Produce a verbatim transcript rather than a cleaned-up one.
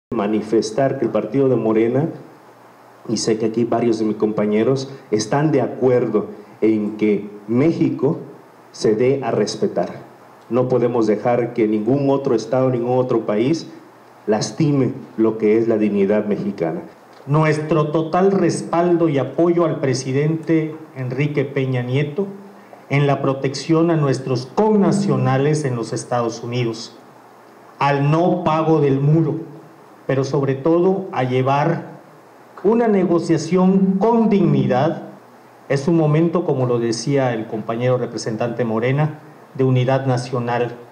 manifestar que el partido de Morena, y sé que aquí varios de mis compañeros están de acuerdo en que México se dé a respetar. No podemos dejar que ningún otro estado, ningún otro país lastime lo que es la dignidad mexicana. Nuestro total respaldo y apoyo al presidente Enrique Peña Nieto en la protección a nuestros connacionales en los Estados Unidos, al no pago del muro, pero sobre todo a llevar una negociación con dignidad. Es un momento, como lo decía el compañero representante Morena, de unidad nacional.